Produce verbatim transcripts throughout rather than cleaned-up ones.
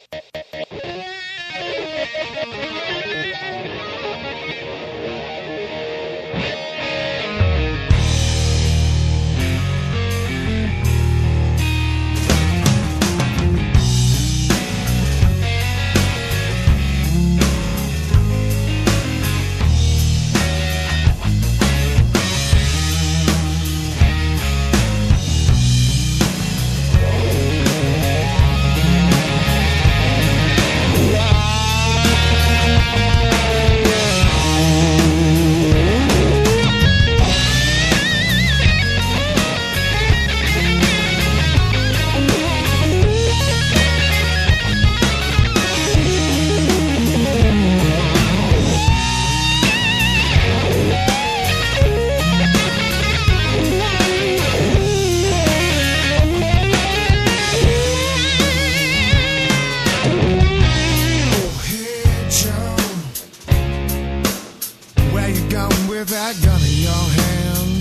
That gun in your hand.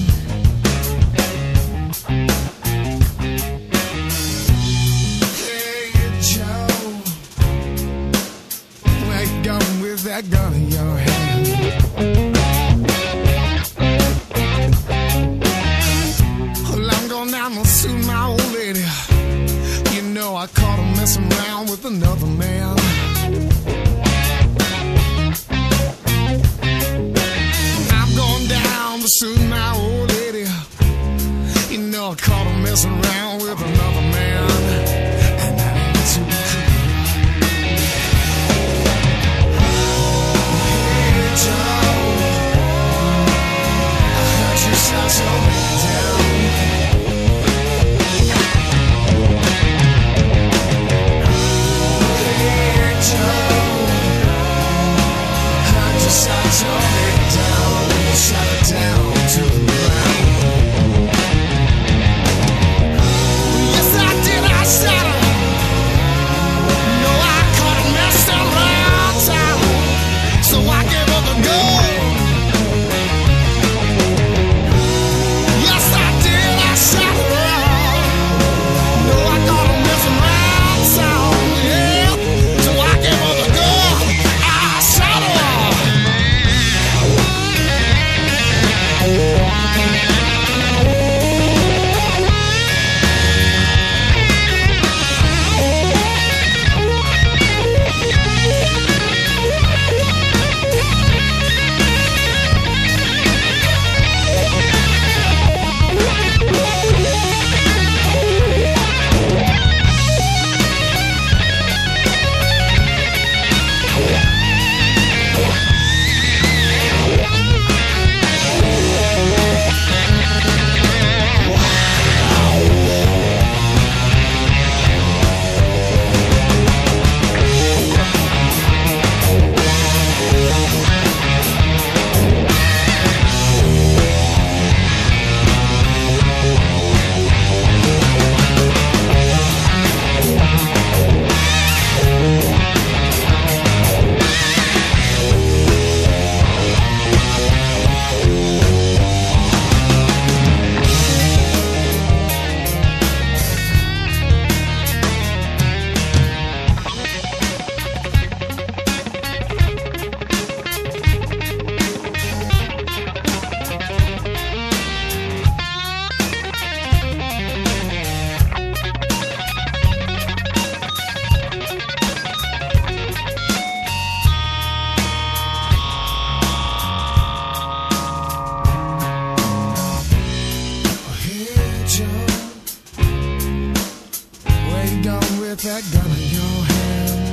Hey Joe, where you going with that gun in your hand? Well, I'm going down to see my old lady. You know I caught her messing around with another man. Soon my old lady, you know I caught her messing around with another man, and that ain't too cool. Hey Joe, I heard you shot your man down. Hey Joe, I heard you shot your man down. Shot it down to the ground. Yes, I did, I shot her. No, I caught her messing around town, so I gave her the go. Yes, I did, I shot her. No, I caught her messing around town, yeah, so I gave her the go. I shot her. With that gun in your hand.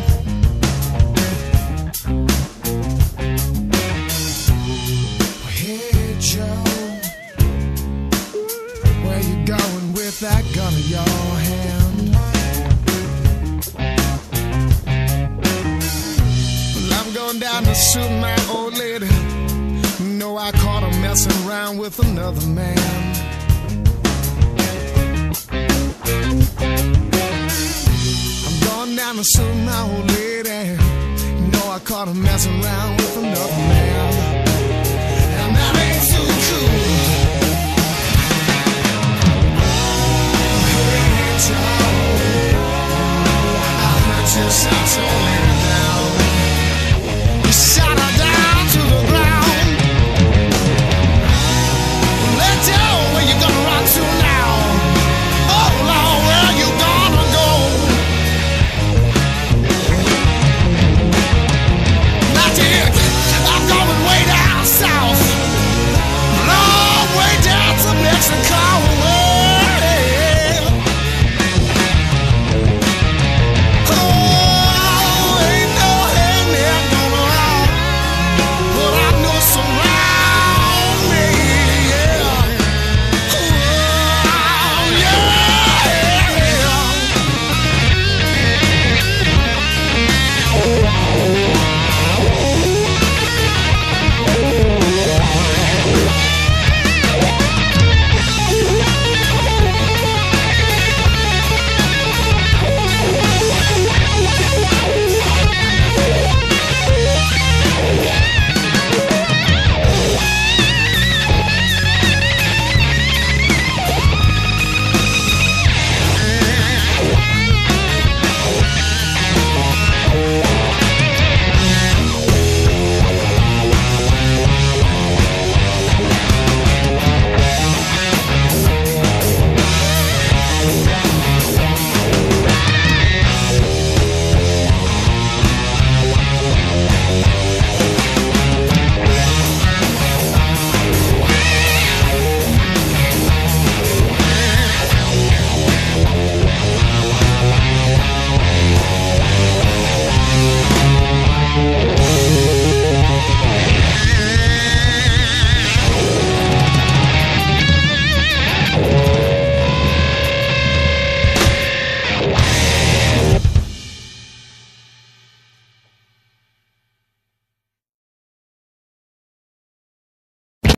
Hey Joe, where you going with that gun in your hand? Well, I'm going down to shoot my old lady. You know I caught her messing around with another man. Down to see my old lady. You know I caught her messing around with another man, and that ain't so cool. Hey Joe, I heard just sounds so